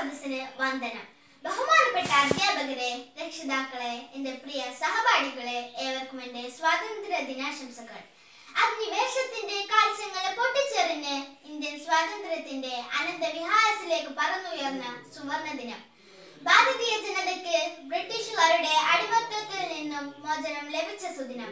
സദസ്സിന് വന്ദനം. ബഹുമാനപ്പെട്ട അധ്യാപകരെ, രക്ഷിതാക്കളെ, എന്റെ പ്രിയ സഹപാഠികളെ, ഏവർക്കും എന്റെ സ്വാതന്ത്ര്യ ദിനാശംസകൾ. അഗ്നിവേശത്തിന്റെ കാൽസ്യങ്ങളെ പൊട്ടിച്ചെറിഞ്ഞ് ഇന്ത്യൻ സ്വാതന്ത്ര്യത്തിന്റെ അനന്തവിഹാരത്തിലേക്ക് പറന്നുയർന്ന സുവർണ ദിനം. ഭാരതീയ ജനതയ്ക്ക് ബ്രിട്ടീഷുകാരുടെ അടിമത്തത്തിൽ നിന്നും മോചനം ലഭിച്ച സുദിനം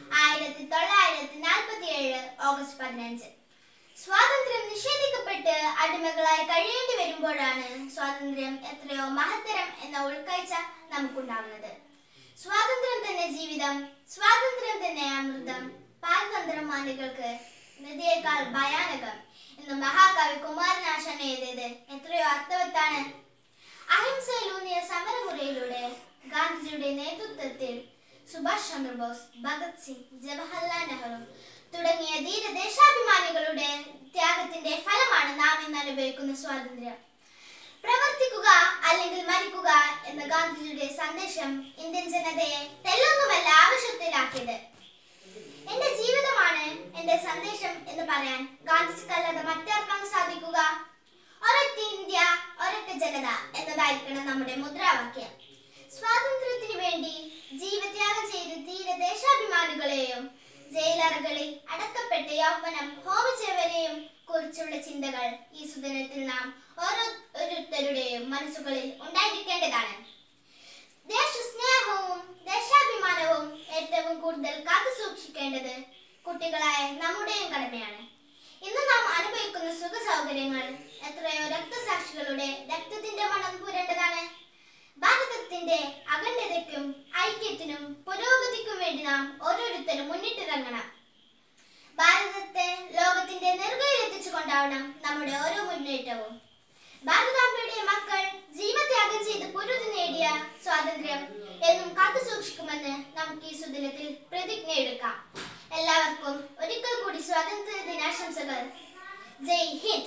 1947 ഓഗസ്റ്റ് 15. സ്വാതന്ത്ര്യം നിഷേധിക്കപ്പെട്ട് അടിമകളായി കഴിയേണ്ടി വരുമ്പോഴാണ് സ്വാതന്ത്ര്യം എത്രയോ മഹത്തരം എന്ന ഉൾക്കാഴ്ച നമുക്കുണ്ടാവുന്നത്. സ്വാതന്ത്ര്യം തന്നെ ജീവിതം, സ്വാതന്ത്ര്യം തന്നെ അമൃതം, പാരതന്ത്രമാനികൾക്ക് നദിയേക്കാൾ ഭയാനകം എന്ന് മഹാകവി കുമാരനാശാൻ എഴുതിയത് എത്രയോ അർത്ഥവത്താണ്. അഹിംസയിലൂന്നിയ സമരമുറയിലൂടെ ഗാന്ധിജിയുടെ നേതൃത്വത്തിൽ സുഭാഷ് ചന്ദ്രബോസ്, ഭഗത് സിംഗ്, ജവഹർലാൽ നെഹ്റു തുടങ്ങിയ ധീരദേശാഭിമാനികളുടെ ത്യാഗത്തിന്റെ ഫലമാണ് നാം ഇന്ന് അനുഭവിക്കുന്ന സ്വാതന്ത്ര്യം. പ്രവർത്തിക്കുക അല്ലെങ്കിൽ മരിക്കുക എന്ന ഗാന്ധിജിയുടെ സന്ദേശം ഇന്ത്യൻ ജനതയെ തെല്ലൊന്നുമല്ല ആവശ്യത്തിലാക്കിയത്. എന്റെ ജീവിതമാണ് എന്റെ സന്ദേശം എന്ന് പറയാൻ ഗാന്ധിജിക്കല്ലാതെ മറ്റാർക്കാണ് സാധിക്കുക? ഒരൊറ്റ ഇന്ത്യ, ഒരൊറ്റ ജനത എന്നതായിരിക്കണം നമ്മുടെ മുദ്രാവാക്യം. സ്വാതന്ത്ര്യത്തിനു വേണ്ടി ജീവത്യാഗം ചെയ്ത് ധീരദേശാഭിമാനികളെയും ജയിലറകളിൽ അടക്കപ്പെട്ട യൗവനം ഹോമിച്ചവരെയും കുറിച്ചുള്ള ചിന്തകൾ ഈ സുദിനത്തിൽ നാം ഓരോരുത്തരുടെയും മനസ്സുകളിൽ ഉണ്ടായിരിക്കേണ്ടതാണ്. ദേശസ്നേഹവും ദേശാഭിമാനവും ഏറ്റവും കൂടുതൽ കാത്തു സൂക്ഷിക്കേണ്ടത് കുട്ടികളായ നമ്മുടെയും കടമയാണ്. ഇന്ന് നാം അനുഭവിക്കുന്ന സുഖ സൗകര്യങ്ങൾ എത്രയോ രക്തസാക്ഷികളുടെ രക്തത്തിന്റെ മണം പുരണ്ടതാണ്. ഭാരതത്തിന്റെ അഖണ്ഡതയ്ക്കും ഐക്യത്തിനും പുരോഗതിക്കും വേണ്ടി നാം ഓരോരുത്തരും മുന്നിട്ടിറങ്ങണം. ഭാരതത്തെ ലോകത്തിന്റെ നെറുകയിലെത്തിച്ചുകൊണ്ടാവണം നമ്മുടെ ഓരോ മുന്നേറ്റവും. ഭാരതാംബയുടെ മക്കൾ ജീവത്യാഗം ചെയ്ത് പൊരുതി നേടിയ സ്വാതന്ത്ര്യം എന്നും കാത്തു സൂക്ഷിക്കുമെന്ന് നമുക്ക് ഈ സുദിനത്തിൽ പ്രതിജ്ഞ എടുക്കാം. എല്ലാവർക്കും ഒരിക്കൽ കൂടി സ്വാതന്ത്ര്യ ദിനാശംസകൾ. ജയ് ഹിന്ദ്.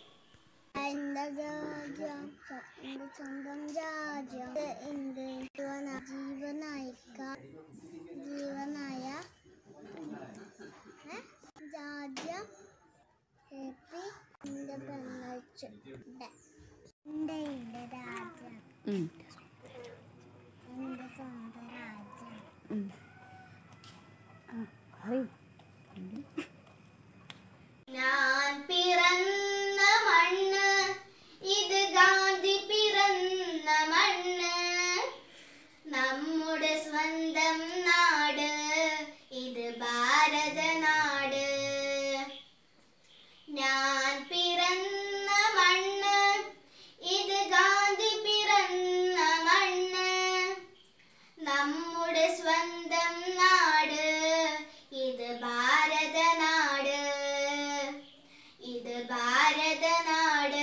സ്വന്തം രാജ്യം ജീവനായ രാജ്യം ഹാപ്പി ഇൻഡിപെൻഡൻസ് ഡേ. എൻ്റെ രാജ്യം, എൻ്റെ സ്വന്തം രാജ്യം. ഞാൻ പിറന്ന മണ്ണ് ഇത് ഗാന്ധി പിറന്ന മണ്ണ്, നമ്മുടെ സ്വന്തം നാട് ഇത് ഭാരത നാട്. ഞാൻ പിറന്ന മണ്ണ് ഇത് ഗാന്ധി പിറന്ന മണ്ണ്, നമ്മുടെ സ്വന്തം നാട് ഇത് ഭാരത നാട്, ഇത് ഭാരത നാട്.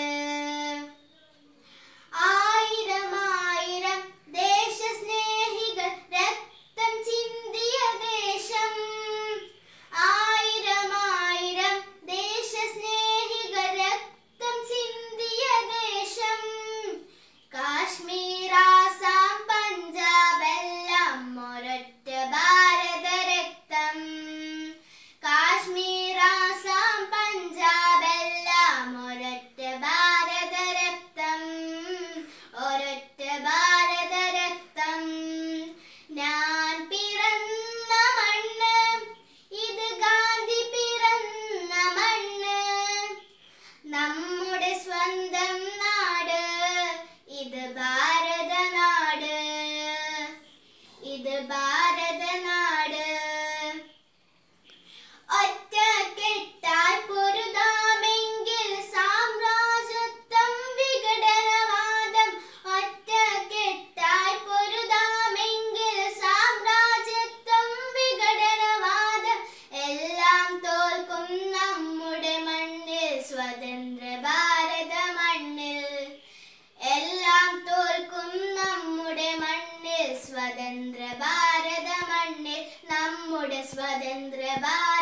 ആയിരം ആയിരം ദേശസ്നേഹികൾ രക്തം ചിന്തിയ ദേശം, ആയിരം ആയിരം ദേശസ്നേഹികൾ രക്തം ചിന്തിയ ദേശം. കാശ്മീർ, ആസാം, പഞ്ചാബ് എല്ലാം ഒരൊറ്റ ഭാരത രക്തം. കാശ്മീർ, ആസാം, പഞ്ചാബ് എല്ലാം ഒരൊറ്റ ഭാരത രക്തം, ഒരൊറ്റ ഭാരത രക്തം. ഞാൻ പിറന്ന മണ്ണ് ഇത് ഗാന്ധി പിറന്ന മണ്ണ്, നമ്മുടെ സ്വന്തം നാട് ഇത് ഭാരത നാട്, ഇത് ഭാരത നാട്. ഒറ്റക്കെട്ടായി പൊരുതാമെങ്കിൽ സാമ്രാജ്യത്വം വിഘടനവാദം, ഒറ്റക്കെട്ടായി പൊരുതാമെങ്കിൽ സാമ്രാജ്യത്വം വിഘടനവാദം എല്ലാം തോൽക്കും നമ്മുടെ മണ്ണിൽ, സ്വതന്ത്ര ഭാരത മണ്ണിൽ. എല്ലാം തോൽക്കും നമ്മുടെ മണ്ണിൽ, സ്വതന്ത്ര ഭാരത മണ്ണിൽ, നമ്മുടെ സ്വതന്ത്ര ഭാരത